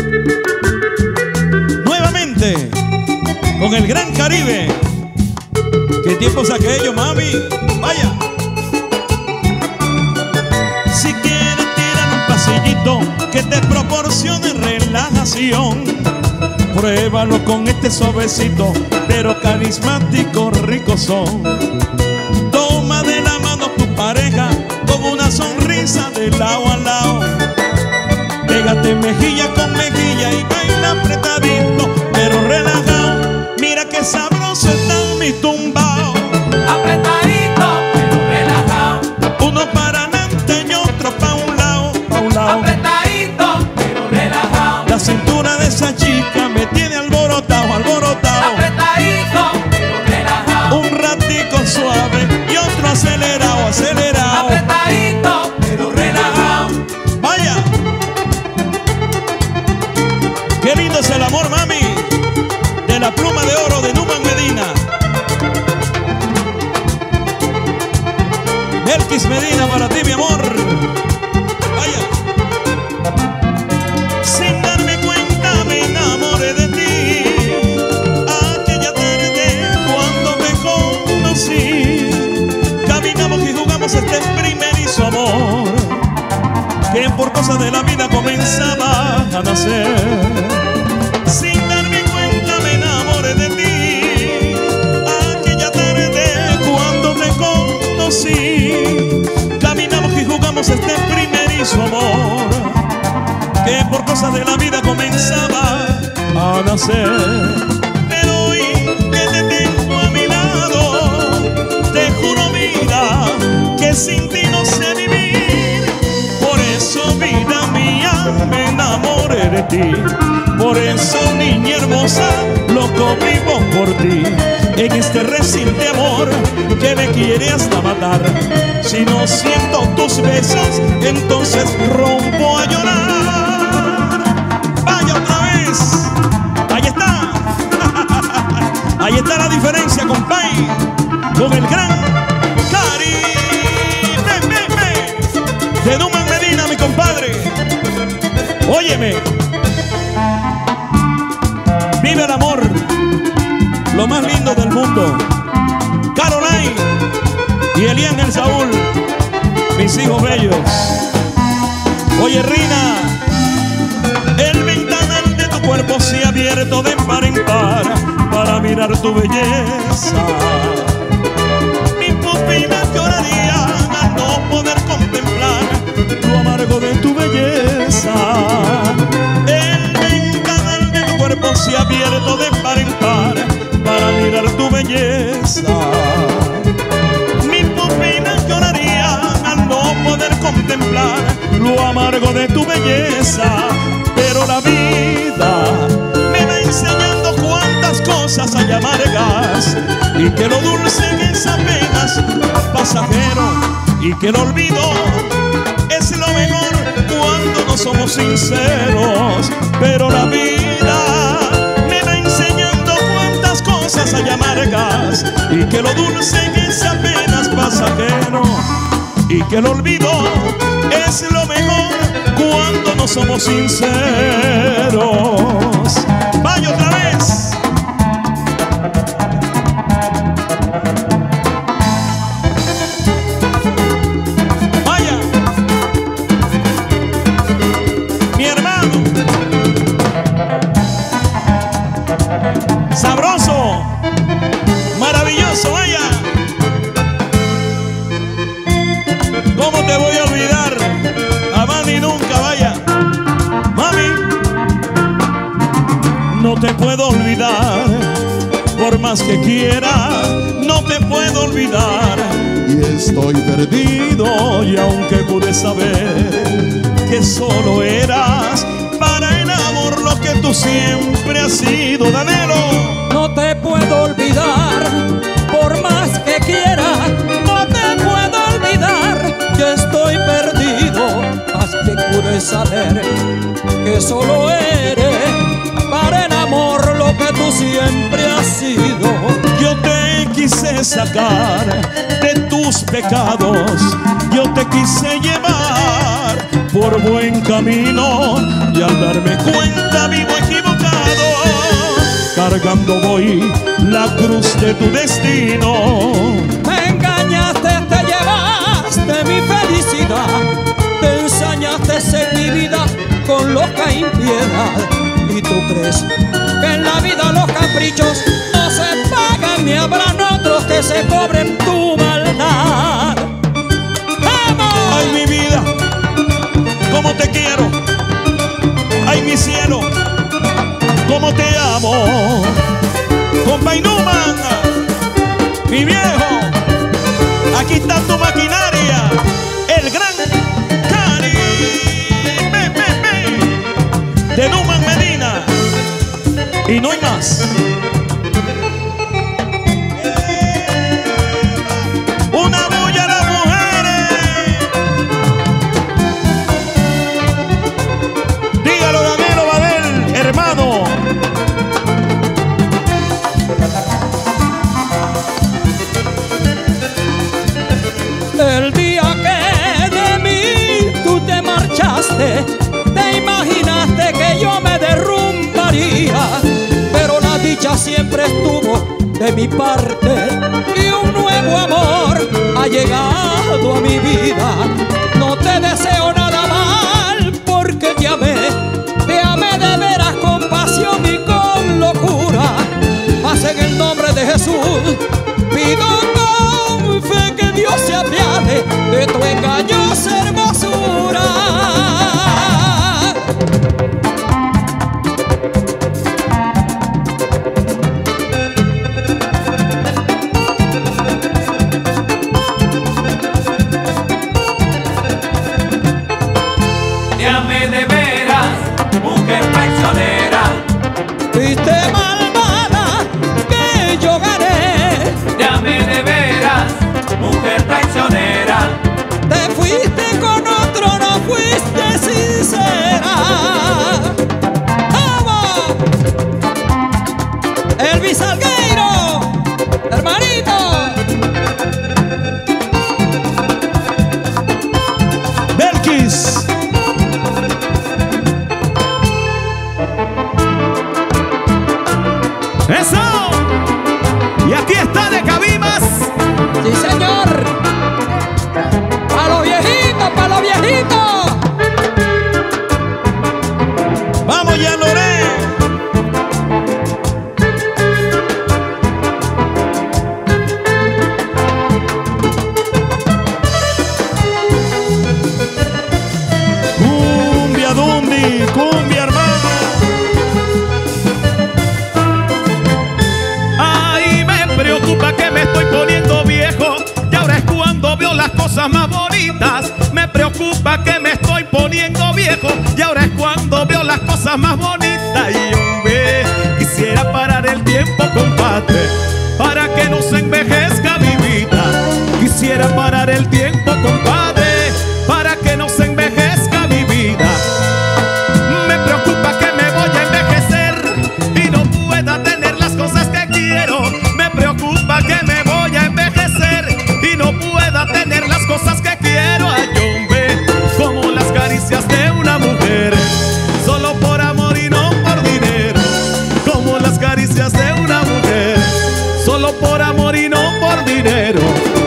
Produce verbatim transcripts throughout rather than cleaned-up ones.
Nuevamente con el Gran Caribe. ¿Qué tiempos aquellos, mami? Vaya. Si quieres tirar un pasillito que te proporcione relajación, pruébalo con este suavecito, pero carismático, rico son. Toma de la mano a tu pareja con una sonrisa de lado a lado. Pégate mejilla con mejilla y baila apretadito, pero relajado. Mira que sabroso está mi tumbao. Apretadito, pero relajado. Uno para adelante y otro pa' un lado, pa' un lado. Apretadito, pero relajado. La cintura de esa chica me tiene alborotado, alborotado. Apretadito, pero relajado. Un ratico suave y otro acelerado, acelerado. Apretadito, pero relajado. Vaya. Qué lindo es el amor, mami. De la pluma de oro de Numan Medina. Melquis Medina, para ti, mi amor. Vaya. Sin darme cuenta me enamoré de ti. Aquella tarde cuando me conocí, caminamos y jugamos este primerizo amor, que por cosas de la vida comenzaba a nacer. Sin darme cuenta me enamoré de ti. Aquella tarde cuando me conocí, caminamos y jugamos este primerizo amor, que por cosas de la vida comenzaba a nacer. Pero hoy que te tengo a mi lado, te juro, mira, que sin ti no sé vivir. Por eso, vida mía, me enamoré de ti. Por eso, niña hermosa, loco vivo por ti. En este resil de amor que me quiere hasta matar. Si no siento tus besos, entonces rompo a llorar. Vaya otra vez. Ahí está. Ahí está la diferencia, compay. Con el Gran Caribe, ven, ven, de Numan Medina, mi compadre. Óyeme. Vive el amor, lo más lindo del mundo. Caroline y Elian el Saúl, mis hijos bellos. Oye, Rina, el ventanal de tu cuerpo se ha abierto de par en par para mirar tu belleza. Mi pupila lloraría al no poder contemplar lo amargo de tu belleza. Se ha abierto de par en par para mirar tu belleza. Mi pupila lloraría al no poder contemplar lo amargo de tu belleza. Pero la vida me va enseñando cuántas cosas hay amargas, y que lo dulce es apenas pasajero, y que el olvido es lo mejor cuando no somos sinceros. Pero la vida hay amargas, y que lo dulce es apenas pasajero, y que el olvido es lo mejor cuando no somos sinceros. Vaya otra vez. Vaya, mi hermano sabroso, maravilloso, vaya. ¿Cómo te voy a olvidar? A mami nunca, vaya. Mami, no te puedo olvidar. Por más que quiera, no te puedo olvidar. Y estoy perdido, y aunque pude saber que solo eras para el amor lo que tú siempre has sido, Danelo. No te puedo olvidar, por más que quiera, no te puedo olvidar, que estoy perdido, haz que pude saber que solo eres para el amor lo que tú siempre has sido. Yo te quise sacar de tus pecados, yo te quise llevar por buen camino y al darme cuenta vivo equivocado, cargando voy la cruz de tu destino. Me engañaste, te llevaste mi felicidad, te ensañaste en mi vida con loca impiedad. Y tú crees que en la vida los caprichos no se pagan, ni habrán otros que se cobren tu maldad. ¡Vamos! Ay, mi vida, cómo te quiero. Ay, mi cielo, cómo te amo. Compa Inuman, mi viejo, aquí está tu maquinaria, el gran Cali, me, me, me, de Numan Medina, y no hay más. Una bulla a las mujeres. Dígalo, Danilo Badel, hermano. El día que de mí tú te marchaste, te imaginaste que yo me derrumbaría, pero la dicha siempre estuvo de mi parte y un nuevo amor ha llegado a mi vida. No te deseo nada mal porque te amé, te amé de veras con pasión y con locura. Mas en el nombre de Jesús pido con fe que Dios se apiade de tu engañosa hermosura. Te amé de veras, mujer traicionera. Fuiste malvada que yo gané. Te amé de veras, mujer traicionera. Te fuiste con otro, no fuiste sincera. ¡Vamos! Elvis Salgueiro, hermanito. Belkis. ¡Eso! Y aquí está de Cabimas. Sí, señor. ¡Pa' los viejitos, pa' los viejitos! ¡Vamos, ya, Loré! Cumbia Dundi, cumbia hermano. Ay, me preocupa que me estoy poniendo viejo y ahora es cuando veo las cosas más bonitas. Me preocupa que me estoy poniendo viejo y ahora es cuando veo las cosas más bonitas. Y hombre, quisiera parar el tiempo, compadre, para que no se envejezca mi vida. Quisiera parar el tiempo, compadre, para que no se envejezca mi vida. Me preocupa que me voy a envejecer y no pueda tener las cosas que quiero. Me preocupa que me voy a envejecer y no pueda tener las cosas que quiero. Ay, hombre, como las caricias de una mujer, solo por amor y no por dinero. Como las caricias de una mujer, solo por amor y no por dinero.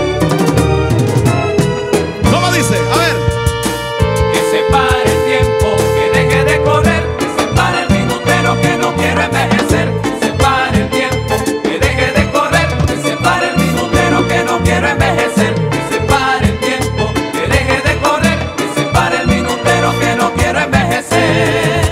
¿Cómo dice? A ver. Que se pare el tiempo, que deje de correr. Que se pare el minutero, que no quiero envejecer. Que se pare el tiempo, que deje de correr. Que se pare el minutero, que no quiero envejecer. Que se pare el tiempo, que deje de correr. Que se pare el minutero, que no quiero envejecer.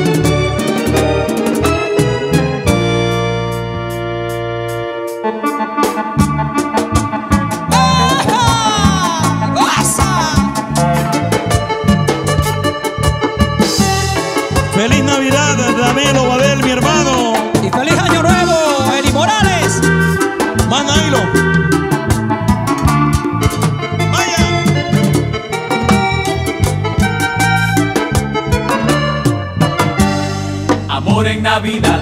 ¡Ah! ¡Goza! Feliz Navidad, Danilo Badel, mi hermano. Y feliz año nuevo, Eli Morales. Manailo. Vaya. Amor en Navidad,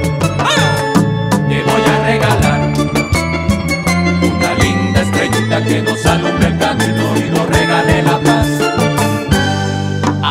te voy a regalar una linda estrellita que nos alumbre el camino y nos regale la paz.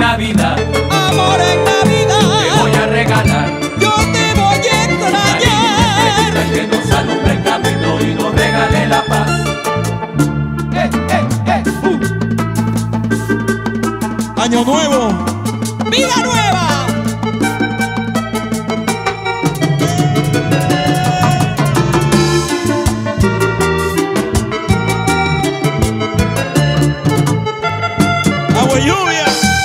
Navidad, amor en te Navidad, voy a regalar. yo te voy a extrañar. Que nos alumbre el camino y nos regale la paz. Eh, eh, eh, uh. Año nuevo. Vida nueva. Agua y lluvia.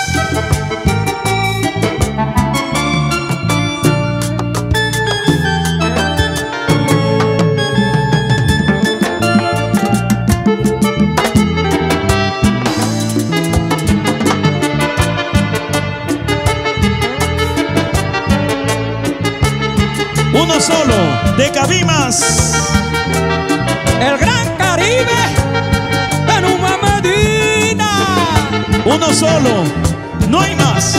Uno solo, de Cabimas. El Gran Caribe de Numa Medina. Uno solo, no hay más.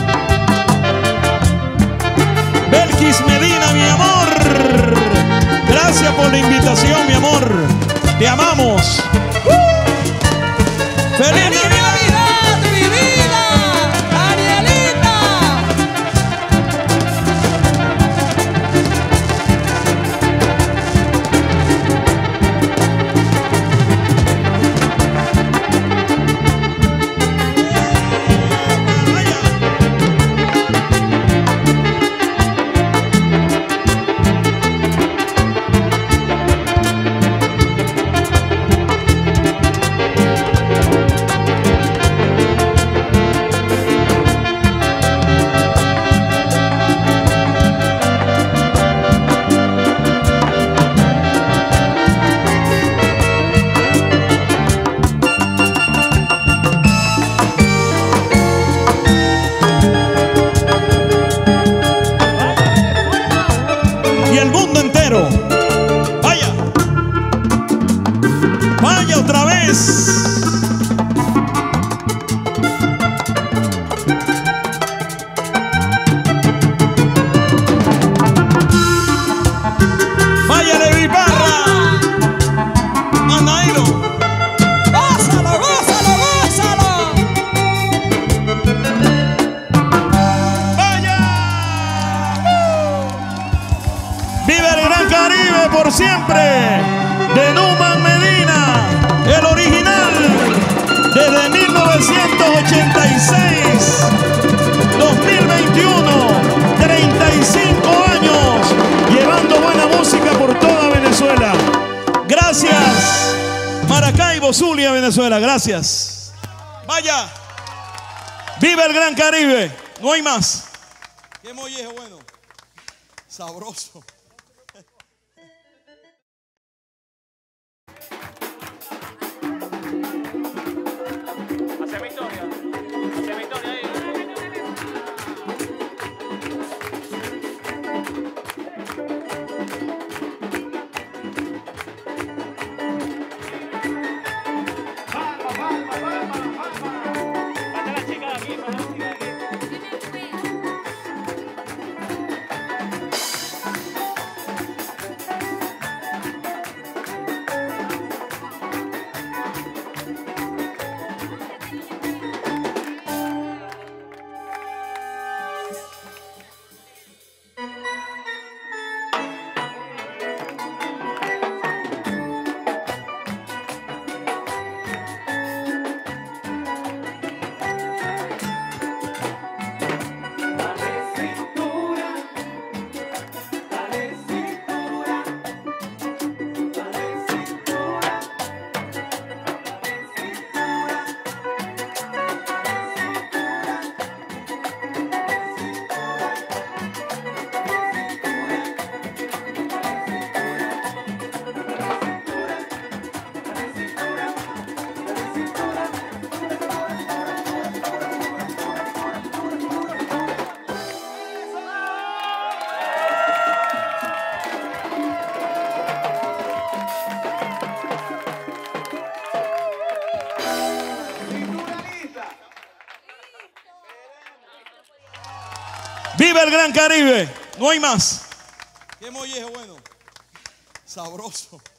Belkis Medina, mi amor. Gracias por la invitación, mi amor. Te amamos. ¡Uh! ¡Feliz ¡Feliz Navidad! Navidad, mi vida! ¡Arielita! Y el mundo entero. Vaya. Vaya otra vez. Vaya Levi Parra. Anairo. ¡Gózalo, gózalo, gózalo! Vaya. Vive el Gran Caribe por siempre. De Numan Medina, el original. Desde mil novecientos ochenta y seis, dos mil veintiuno, treinta y cinco años, llevando buena música por toda Venezuela. Gracias, Maracaibo, Zulia, Venezuela. Gracias. Vaya. Vive el Gran Caribe. No hay más. Qué mollejo bueno. Sabroso. Hace victoria, hace victoria ahí. Para la chica de aquí, para la chica de aquí. Viva el Gran Caribe. No hay más. Qué mollejo bueno. Sabroso.